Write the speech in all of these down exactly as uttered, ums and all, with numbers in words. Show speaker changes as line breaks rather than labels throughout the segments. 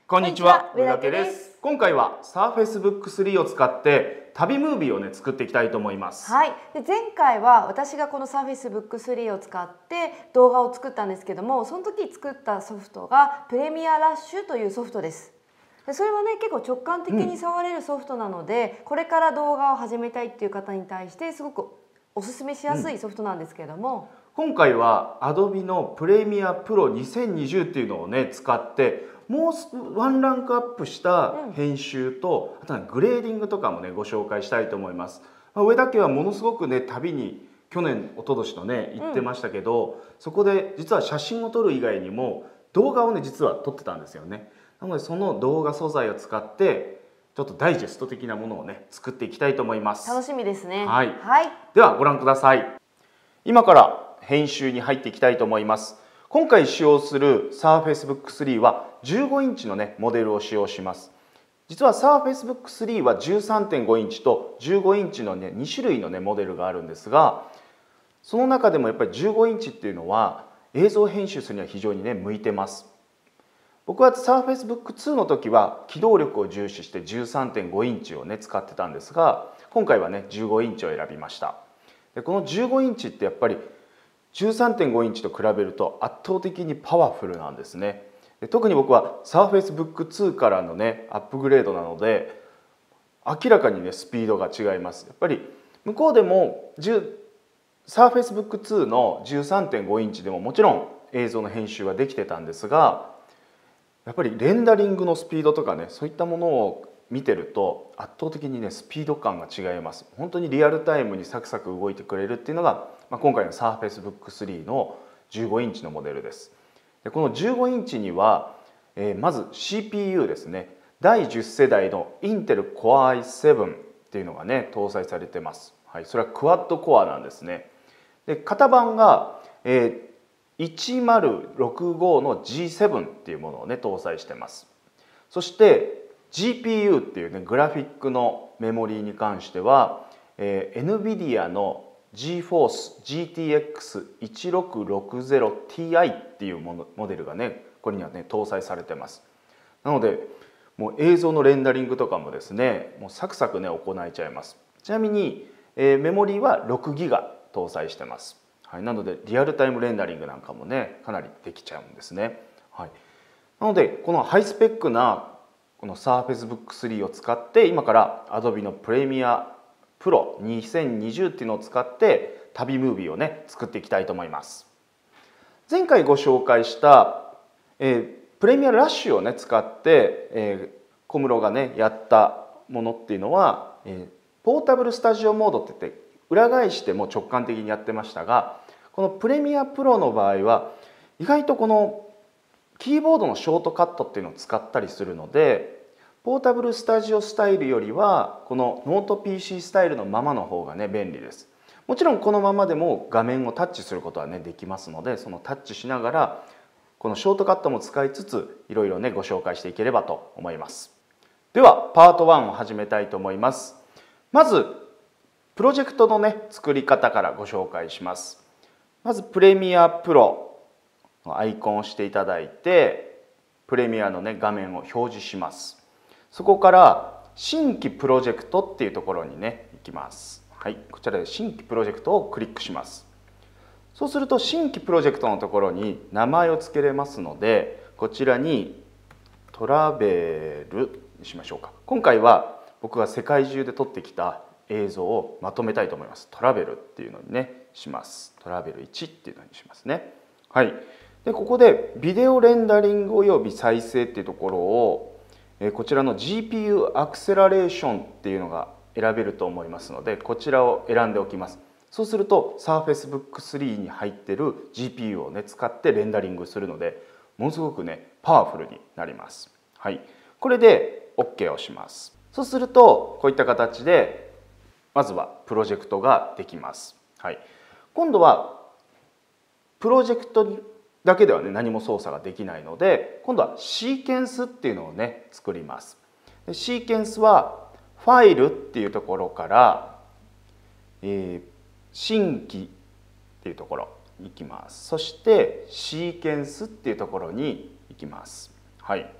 こんにちは、上田です。今回は Surface Book スリーを使って旅ムービーをね作っていきたいと思います。
はい。で前回は私がこの Surface Book スリーを使って動画を作ったんですけども、その時作ったソフトがプレミアラッシュというソフトです。でそれはね結構直感的に触れるソフトなので、うん、これから動画を始めたいっていう方に対してすごくおすすめしやすいソフトなんですけれども、
うん、今回は Adobe のプレミアプロにせんにじゅうっていうのをね使ってもうワンランクアップした編集と、うん、あとはグレーディングとかもねご紹介したいと思います。まあ、上田家はものすごくね旅に去年一昨年とね行ってましたけど、うん、そこで実は写真を撮る以外にも動画をね実は撮ってたんですよね。なのでその動画素材を使ってちょっとダイジェスト的なものをね作っていきたいと思います。
楽しみですね。
はい、
はい、
ではご覧ください。今から編集に入っていきたいと思います。今回使用する Surface Book スリーはじゅうごインチのねモデルを使用します。実は Surface Book スリーは じゅうさんてんごインチとじゅうごインチのねに種類のねモデルがあるんですが、その中でもやっぱりじゅうごインチっていうのは映像編集するには非常にね向いてます。僕は Surface Book ツーの時は機動力を重視して じゅうさんてんごインチをね使ってたんですが、今回はねじゅうごインチを選びました。でこのじゅうごインチってやっぱり じゅうさんてんごインチと比べると圧倒的にパワフルなんですね。で特に僕は Surface Book ツーからのねアップグレードなので明らかにねスピードが違います。やっぱり向こうでも Surface Book ツーの じゅうさんてんごインチでももちろん映像の編集はできてたんですが、やっぱりレンダリングのスピードとかねそういったものを見てると圧倒的にねスピード感が違います。本当にリアルタイムにサクサク動いてくれるっていうのが、まあ、今回の Surface Book スリーのじゅうごインチのモデルです。でこのじゅうごインチには、えー、まず シーピーユー ですね、だいじゅっせだいの Intel Core アイセブン っていうのがね搭載されてます。はい、それはクワッドコアなんですね。で型番が、えーいちまるろくごの ジーセブン っていうものをね搭載してます。そして ジーピーユー っていうねグラフィックのメモリーに関しては、えー、NVIDIA の ジーフォース ジーティーエックスいちろくろくゼロティーアイ っていうものモデルがねこれにはね搭載されてます。なのでもう映像のレンダリングとかもですねもうサクサクね行えちゃいます。ちなみに、えー、メモリーはろくギガ搭載してます。はい、なのでリアルタイムレンダリングなんかもねかなりできちゃうんですね。はい、なのでこのハイスペックなこの Surface Book スリーを使って今から Adobe の Premiere Pro にせんにじゅうっていうのを使って旅ムービーをね作っていきたいと思います。前回ご紹介した、えー、プレミアラッシュをね使って、えー、小室がねやったものっていうのは、えー、ポータブルスタジオモードって言って裏返しても直感的にやってましたが、このプレミアプロの場合は意外とこのキーボードのショートカットっていうのを使ったりするので、ポータブルスタジオスタイルよりはこのノート ピーシー スタイルのままの方がね便利です。もちろんこのままでも画面をタッチすることはねできますので、そのタッチしながらこのショートカットも使いつついろいろねご紹介していければと思います。ではパートワンを始めたいと思います。まずプロジェクトのね作り方からご紹介します。まずプレミアプロのアイコンを押していただいて、プレミアのね画面を表示します。そこから新規プロジェクトっていうところにね行きます。はい、こちらで新規プロジェクトをクリックします。そうすると新規プロジェクトのところに名前を付けれますので、こちらにトラベルにしましょうか。今回は僕が世界中で撮ってきた映像をまとめたいと思います。トラベルっていうのにねします。トラベルいちっていうのにしますね。はい。でここでビデオレンダリングおよび再生っていうところをえこちらの ジーピーユー アクセラレーションっていうのが選べると思いますので、こちらを選んでおきます。そうすると Surface Book スリーに入ってる ジーピーユー をね使ってレンダリングするので、ものすごくねパワフルになります。はい。これで OK をします。そうするとこういった形でまずはプロジェクトができます。はい、今度はプロジェクトだけではね何も操作ができないので、今度はシーケンスっていうのをね作ります。でシーケンスはファイルっていうところから、えー、新規っていうところに行きます。そしてシーケンスっていうところに行きます。はい。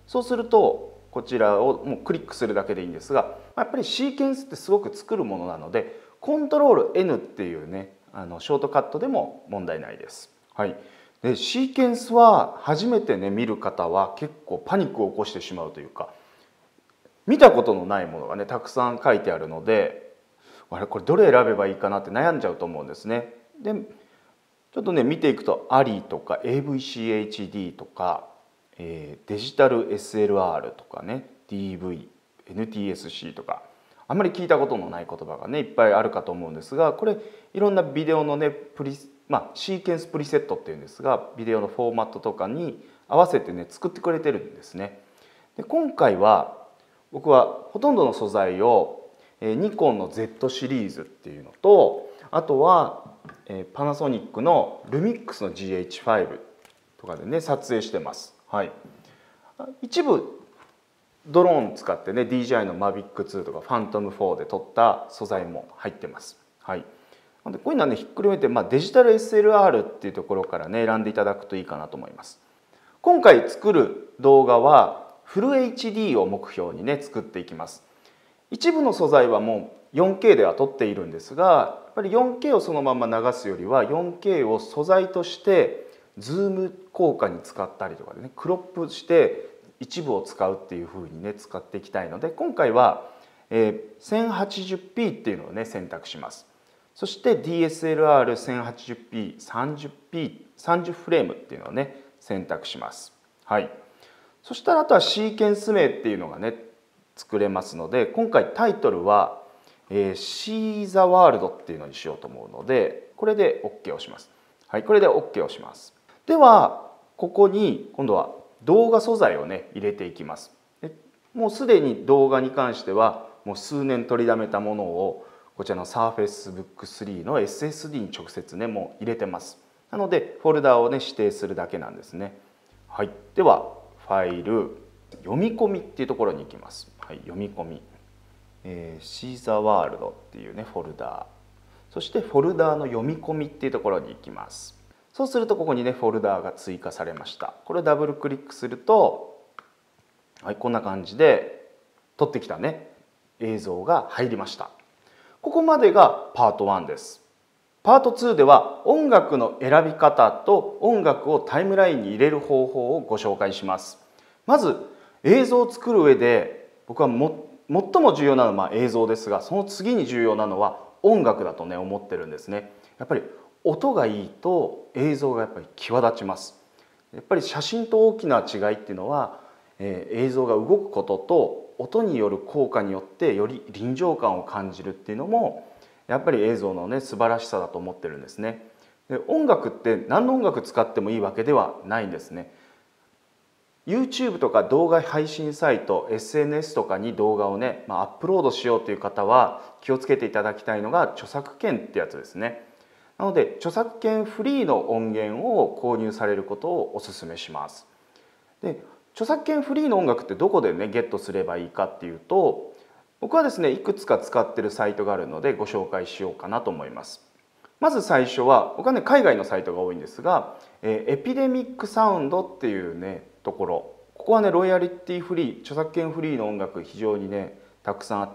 そうするとこちらをもうクリックするだけでいいんですが、やっぱりシーケンスってすごく作るものなのでコントロール エヌ っていうねあのショートカットでも問題ないです。はい、でシーケンスは初めてね見る方は結構パニックを起こしてしまうというか、見たことのないものがねたくさん書いてあるので、あれこれどれ選べばいいかなって悩んじゃうと思うんですね。でちょっとね見ていくとアリとか エーブイシーエイチディー とか、えー、デジタル エスエルアール とかね ディーブイ、エヌティーエスシー とかあんまり聞いたことのない言葉がねいっぱいあるかと思うんですが、これいろんなビデオのねプリ、まあ、シーケンスプリセットっていうんですが、ビデオのフォーマットとかに合わせてね作ってくれてるんですね。で今回は僕はほとんどの素材をニコンの Z シリーズっていうのと、あとはパナソニックのルミックスの ジーエイチファイブ とかでね撮影してます。はい、一部ドローン使ってね ディージェーアイ の マビックツー とか ファントムフォー で撮った素材も入ってます。はい、なのでこういうのはねひっくるめて、まあ、デジタル エスエルアール っていうところからね選んでいただくといいかなと思います。今回作る動画はフル エイチディー を目標にね作っていきます。一部の素材はもう よんケー では撮っているんですが、やっぱり よんケー をそのまま流すよりは よんケー を素材としてズーム効果に使ったりとかでねクロップして一部を使うっていう風にね使っていきたいので、今回は せんはちじゅうピー っていうのをね選択します。そして ディーエスエルアールせんはちじゅうピー、さんじゅうピー、さんじゅうフレームっていうのをね選択します。はい、そしたらあとはシーケンス名っていうのがね作れますので、今回タイトルは「えー、See the World」っていうのにしようと思うので、これで OK をします。はい、これで OK をします。ではここに今度は動画素材をね入れていきます。でもうすでに動画に関してはもう数年取りだめたものをこちらの サーフェイスブックスリー の エスエスディー に直接ねもう入れてます。なのでフォルダをね指定するだけなんですね。はい、ではファイル読み込みっていうところに行きます。はい、読み込み、えー、See the World っていうねフォルダ、そしてフォルダの読み込みっていうところに行きます。そうするとここにねフォルダが追加されました。これをダブルクリックすると、はい、こんな感じで撮ってきたね映像が入りました。ここまでがパートワンです。パートツーでは音楽の選び方と音楽をタイムラインに入れる方法をご紹介します。まず映像を作る上で僕はも最も重要なのはまあ映像ですが、その次に重要なのは音楽だとね思ってるんですね。やっぱり音がいいと映像がやっぱり際立ちます。やっぱり写真と大きな違いっていうのは、えー、映像が動くことと音による効果によってより臨場感を感じるっていうのもやっぱり映像のね素晴らしさだと思ってるんですね。で音楽って何の音楽使ってもいいわけではないんですね。YouTube とか動画配信サイト エスエヌエス とかに動画をね、まあ、アップロードしようという方は気をつけていただきたいのが著作権ってやつですね。なので著作権フリーの音源を購入されることをお勧めします。で著作権フリーの音楽ってどこでねゲットすればいいかっていうと、僕はですねいくつか使ってるサイトがあるのでご紹介しようかなと思います。まず最初は僕はね海外のサイトが多いんですが、えー、エピデミックサウンドっていうねところ、ここはねロイヤリティフリー著作権フリーの音楽非常にねたくさんあって、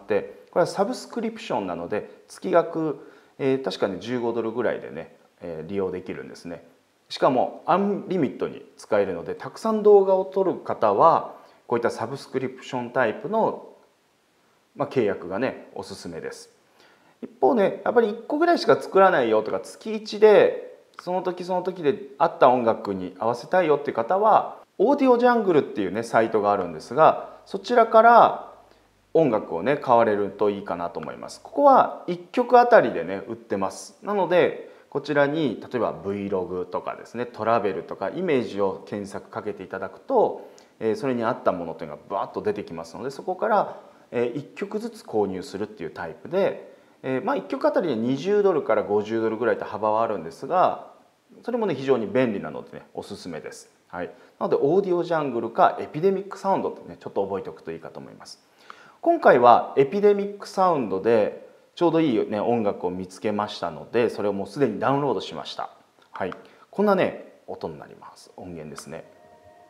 これはサブスクリプションなので月額、えー、確かねじゅうごドルぐらいでね、えー、利用できるんですね。しかもアンリミットに使えるので、たくさん動画を撮る方はこういったサブスクリプションタイプの、まあ、契約がねおすすめです。一方ねやっぱりいっこぐらいしか作らないよとか、月いちでその時その時で合った音楽に合わせたいよっていう方はオーディオジャングルっていうねサイトがあるんですが、そちらから音楽をね買われるといいかなと思います。ここはいっきょくあたりでね売ってます。なのでこちらに例えば Vlog とかですねトラベルとかイメージを検索かけていただくと、えー、それに合ったものというのがバーッと出てきますので、そこから、えー、いっきょくずつ購入するっていうタイプで、えー、まあいっきょくあたりでにじゅうドルからごじゅうドルぐらいと幅はあるんですが、それもね非常に便利なのでねおすすめです。はい、なのでオーディオジャングルかエピデミックサウンドってねちょっと覚えておくといいかと思います。今回はエピデミックサウンドでちょうどいい、ね、音楽を見つけましたので、それをもうすでにダウンロードしました。はい、こんなね音になります。音源ですね。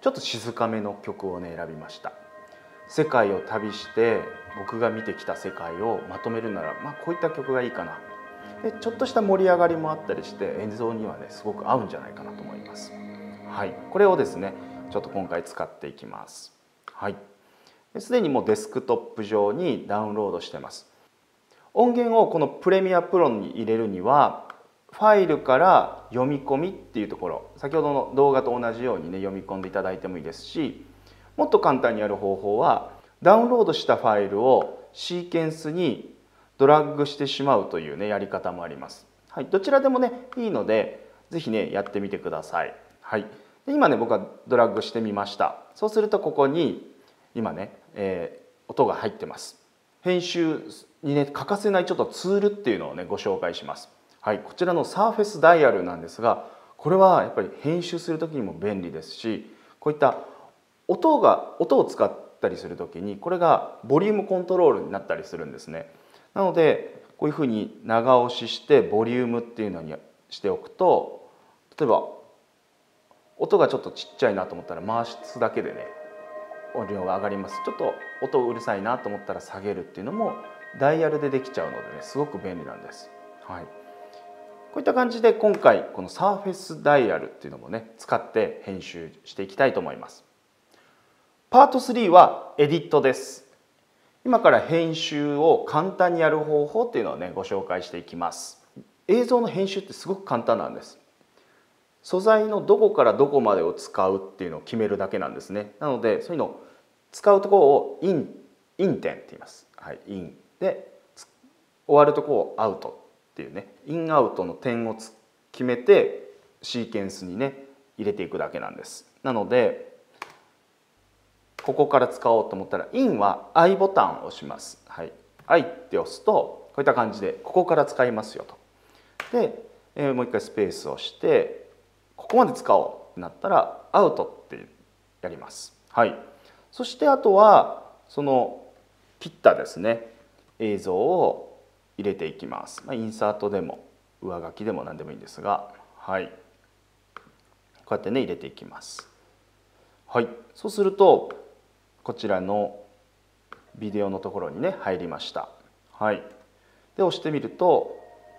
ちょっと静かめの曲をね選びました。世界を旅して僕が見てきた世界をまとめるなら、まあ、こういった曲がいいかな。でちょっとした盛り上がりもあったりして演奏にはねすごく合うんじゃないかなと思います。はい、これをですねちょっと今回使っていきます。はい、すでにもうデスクトップ上にダウンロードしてます。音源をこのプレミアプロに入れるにはファイルから読み込みっていうところ、先ほどの動画と同じようにね読み込んでいただいてもいいですし、もっと簡単にやる方法はダウンロードしたファイルをシーケンスにドラッグしてしまうというねやり方もあります。はい、どちらでもねいいので是非ねやってみてください。はい、で今ね僕はドラッグしてみました。そうするとここに今ね、えー、音が入ってます。編集にね欠かせないちょっとツールっていうのをねご紹介します。はい、こちらのサーフェスダイヤルなんですが、これはやっぱり編集する時にも便利ですし、こういった音が音を使ったりする時にこれがボリュームコントロールになったりするんですね。なのでこういうふうに長押ししてボリュームっていうのにしておくと、例えば音がちょっとちっちゃいなと思ったら回すだけでね音量が上がります。ちょっと音うるさいなと思ったら下げるっていうのもダイヤルでできちゃうのでねすごく便利なんです。はい、こういった感じで今回このサーフェスダイヤルっていうのもね使って編集していきたいと思います。パートスリーはエディットです。今から編集を簡単にやる方法っていうのをねご紹介していきます。映像の編集ってすごく簡単なんです。素材のどこからどこまでを使うっていうのを決めるだけなんですね。なのでそういうのを使うところをインイン点って言います。はい、インで終わるところをアウトっていうねインアウトの点を決めてシーケンスにね入れていくだけなんです。なのでここから使おうと思ったらインは I ボタンを押します。はい、I って押すとこういった感じでここから使いますよと。で、えー、もう一回スペースをしてここまで使おうってなったらアウトってやります。はい、そしてあとはその切ったですね映像を入れていきます。まあ、インサートでも上書きでも何でもいいんですが、はい、こうやってね入れていきます。はい、そうするとこちらのビデオのところにね入りました。はい、で押してみると、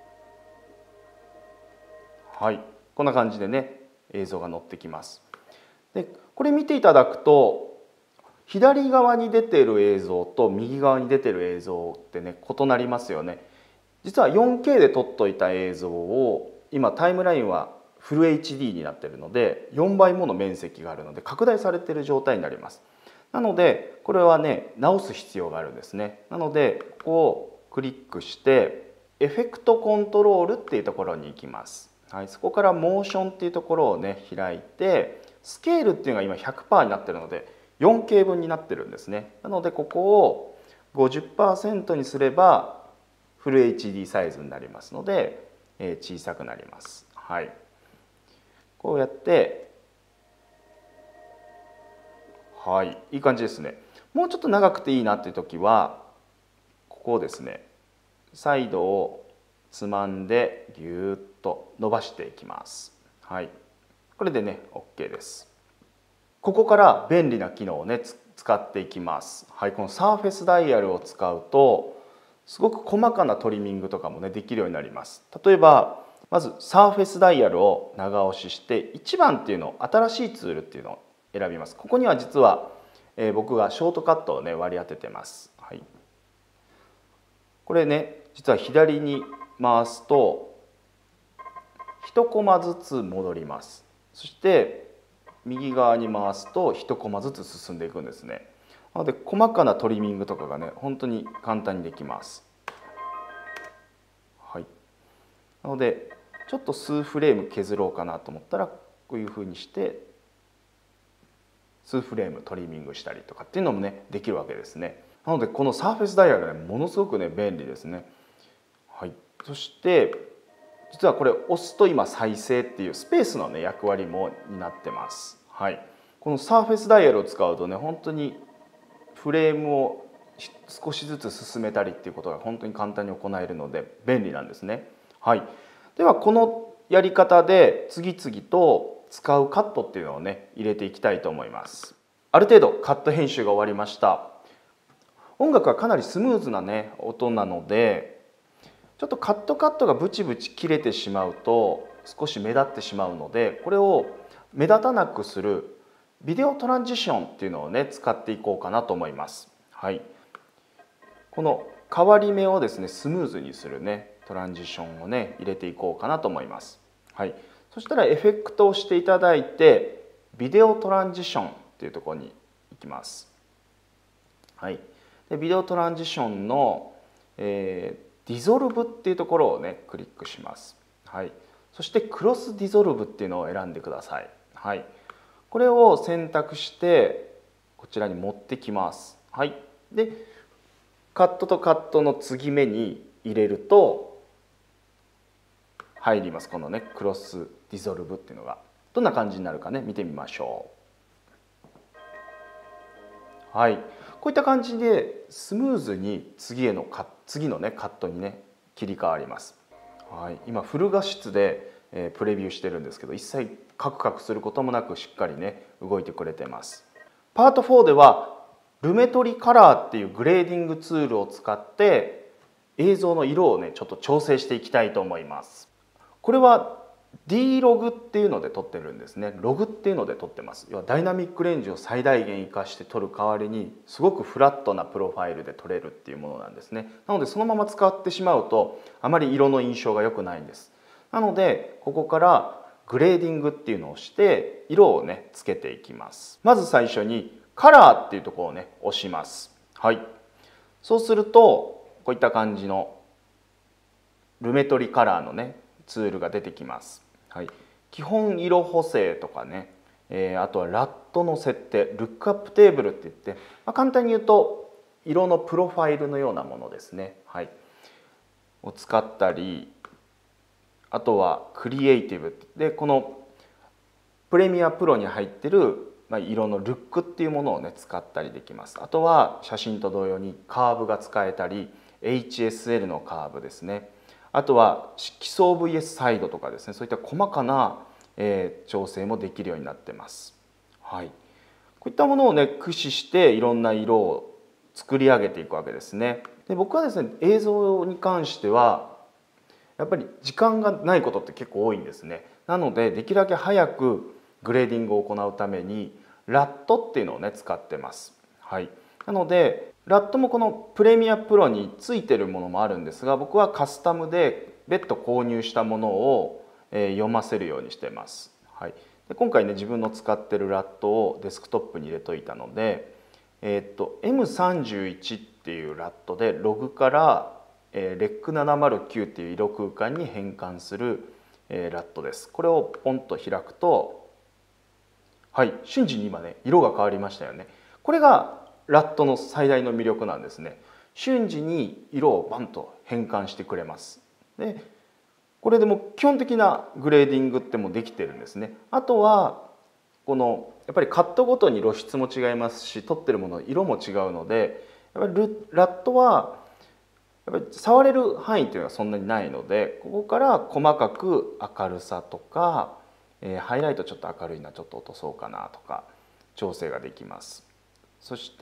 はい、こんな感じでね映像が載ってきます。でこれ見ていただくと左側に出ている映像と右側に出ている映像ってね異なりますよね。実は よんケー で撮っといた映像を今タイムラインはフル エイチディー になっているのでよんばいもの面積があるので拡大されている状態になります。なのでこれはね直す必要があるんですね。なのでここをクリックしてエフェクトコントロールっていうところに行きます。はい、そこからモーションっていうところをね開いてスケールっていうのが今 ひゃくパーセント になってるので よんケー 分になってるんですね。なのでここを ごじゅっパーセント にすればフル エイチディー サイズになりますので、えー、小さくなります。はい、こうやってはい、いい感じですね。もうちょっと長くていいなっていう時はここをですねサイドをつまんでぎゅーっと伸ばしていきます。はい、これでね OK です。ここから便利な機能をね使っていきます。はい、このサーフェスダイヤルを使うとすごく細かなトリミングとかもねできるようになります。例えばまずサーフェスダイヤルを長押ししていちばんっていうのを新しいツールっていうのを選びます。ここには実は、えー、僕がショートカットをね割り当ててます。はい、これね実は左に回すといちコマずつ戻ります。そして右側に回すといちコマずつ進んでいくんですね。なので細かなトリミングとかがね本当に簡単にできます。はい、なのでちょっと数フレーム削ろうかなと思ったらこういうふうにして数フレームトリミングしたりとかっていうのもねできるわけですね。なのでこのサーフェスダイヤルねものすごくね便利ですね。はい、そして実はこれ押すと今再生っていうスペースのね役割も担ってます。はい、このサーフェスダイヤルを使うとね本当にフレームを少しずつ進めたりっていうことが本当に簡単に行えるので便利なんですね。はい、ではこのやり方で次々と使うカットっていうのをね入れていきたいと思います。ある程度カット編集が終わりました。音楽はかなりスムーズなね音なので、ちょっとカットカットがブチブチ切れてしまうと少し目立ってしまうので、これを目立たなくするビデオトランジションっていうのをね使っていこうかなと思います。はい、この変わり目をですねスムーズにするねトランジションをね入れていこうかなと思います。はい、そしたらエフェクトをしていただいてビデオトランジションっていうところに行きます。はい、でビデオトランジションの、えー、ディゾルブっていうところをねクリックします。はい、そしてクロスディゾルブっていうのを選んでください。はい、これを選択してこちらに持ってきます。はい、でカットとカットの継ぎ目に入れると入ります。このねクロスディゾルブっていうのがどんな感じになるかね見てみましょう。はい、こういった感じでスムーズに次へのカ次のねカットにね切り替わります。はい、今フル画質で、えー、プレビューしてるんですけど、一切カクカクすることもなくしっかりね動いてくれてます。パートフォーではルメトリカラーっていうグレーディングツールを使って映像の色をねちょっと調整していきたいと思います。これは D ログっていうので撮ってるんですね。ログっていうので撮ってます。要はダイナミックレンジを最大限活かして撮る代わりにすごくフラットなプロファイルで撮れるっていうものなんですね。なのでそのまま使ってしまうとあまり色の印象が良くないんです。なのでここからグレーディングっていうのをして色をねつけていきます。まず最初にカラーっていうところをね押します。はい、そうするとこういった感じのルメトリカラーのねツールが出てきます。はい、基本色補正とかね、えー、あとはラットの設定、ルックアップテーブルって言って、まあ、簡単に言うと色のプロファイルのようなものですね。はい、を使ったり、あとはクリエイティブでこのプレミアプロに入ってる色のルックっていうものをね使ったりできます。あとは写真と同様にカーブが使えたり エイチエスエル のカーブですね。あとは基礎 ブイエス サイドとかですね、そういった細かな、えー、調整もできるようになってます。はい、こういったものをね駆使していろんな色を作り上げていくわけですね。で僕はですね映像に関してはやっぱり時間がないことって結構多いんですね。なのでできるだけ早くグレーディングを行うためにラットっていうのをね使ってます。はい、なのでラットもこのプレミアプロについてるものもあるんですが、僕はカスタムで別途購入したものを読ませるようにしてます。はい、で今回ね自分の使ってるラットをデスクトップに入れといたので、えー、っと エムさんじゅういち っていうラットでログからレックななまるきゅうっていう色空間に変換するラットです。これをポンと開くと、はい、瞬時に今ね色が変わりましたよね。これがラットの最大の魅力なんですね。瞬時に色をバンと変換してくれます。でこれでも基本的なグレーディングってもできてるんですね。あとはこのやっぱりカットごとに露出も違いますし、撮ってるもの色も違うので、やっぱりラットはやっぱり触れる範囲というのはそんなにないので、ここから細かく明るさとか、えー、ハイライトちょっと明るいなちょっと落とそうかなとか調整ができます。そして、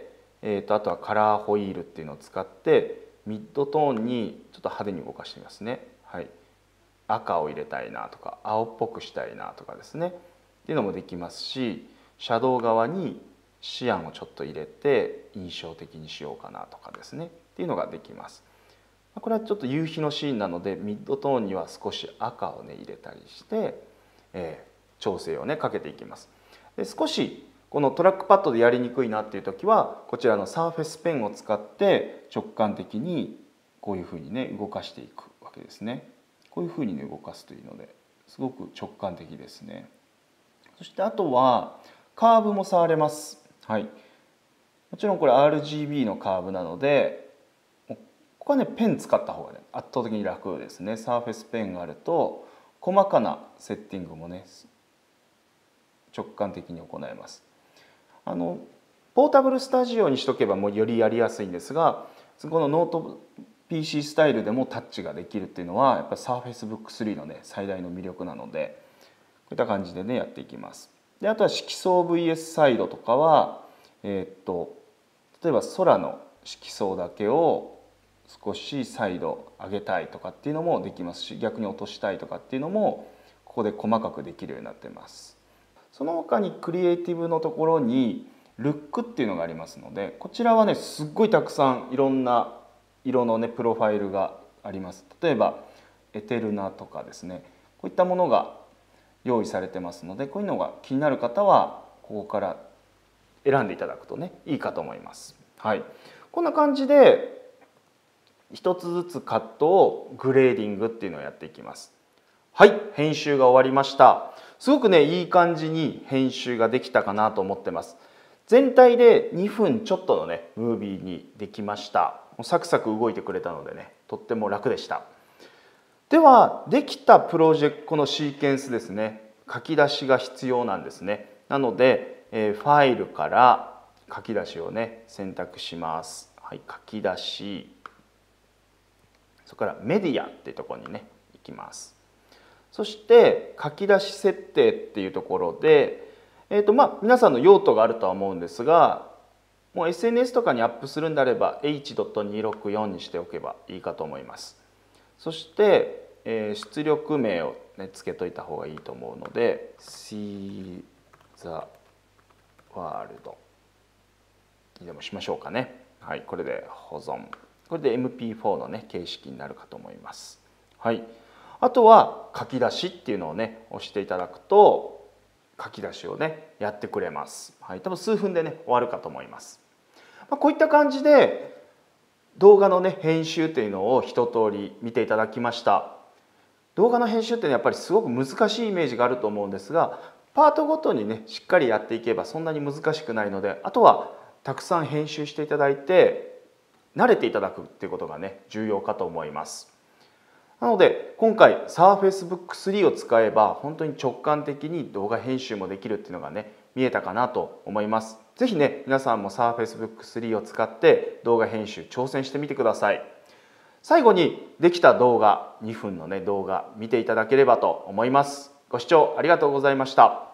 えー、とあとはカラーホイールっていうのを使ってミッドトーンにちょっと派手に動かしてみますね。はい、赤を入れたいなとか青っぽくしたいなとかですねっていうのもできますし、シャドウ側にシアンをちょっと入れて印象的にしようかなとかですねっていうのができます。これはちょっと夕日のシーンなのでミッドトーンには少し赤をね入れたりして、えー、調整をねかけていきます。で少しこのトラックパッドでやりにくいなっていう時はこちらのサーフェスペンを使って直感的にこういうふうにね動かしていくわけですね。こういうふうにね動かすというのですごく直感的ですね。そしてあとはカーブも触れます。はい、もちろんこれ アールジービー のカーブなのでここはねペン使った方がね圧倒的に楽ですね。サーフェスペンがあると細かなセッティングもね直感的に行えます。あのポータブルスタジオにしとけばもうよりやりやすいんですが、このノート ピーシー スタイルでもタッチができるっていうのはやっぱり サーフェイスブックスリー のね最大の魅力なので、 ういった感じでねやっていきます。であとは色相 ブイエス サイドとかは、えー、っと例えば空の色相だけを少しサイド上げたいとかっていうのもできますし、逆に落としたいとかっていうのもここで細かくできるようになってます。その他にクリエイティブのところにルックっていうのがありますので、こちらはねすっごいたくさんいろんな色のねプロファイルがあります。例えばエテルナとかですね、こういったものが用意されてますので、こういうのが気になる方はここから選んでいただくとねいいかと思います。はい、こんな感じで一つずつカットをグレーディングっていうのをやっていきます。はい、編集が終わりました。すごくねいい感じに編集ができたかなと思ってます。全体でにふんちょっとのねムービーにできました。サクサク動いてくれたのでねとっても楽でした。ではできたプロジェクトのシーケンスですね、書き出しが必要なんですね。なので、えー、ファイルから書き出しをね選択します。はい、書き出し、それからメディアっていうところにね行きます。そして書き出し設定っていうところで、えーとまあ、皆さんの用途があるとは思うんですが、もう エスエヌエス とかにアップするんであれば エイチにろくよん にしておけばいいかと思います。そして、えー、出力名を、ね、つけといた方がいいと思うので See the World にでもしましょうかね。はい、これで保存。これで エムピーフォー のね形式になるかと思います。はい。あとは書き出しっていうのをね押していただくと書き出しをねやってくれます。はい、多分数分でね終わるかと思います。まあ、こういった感じで動画のね編集っていうのを一通り見ていただきました。動画の編集っていうのはやっぱりすごく難しいイメージがあると思うんですが、パートごとにねしっかりやっていけばそんなに難しくないので、あとはたくさん編集していただいて慣れていただくっていうことがね重要かと思います。なので今回 サーフェイスブックスリー を使えば本当に直感的に動画編集もできるっていうのがね見えたかなと思います。ぜひね皆さんも サーフェイスブックスリー を使って動画編集挑戦してみてください。最後にできた動画にふんのね動画見ていただければと思います。ご視聴ありがとうございました。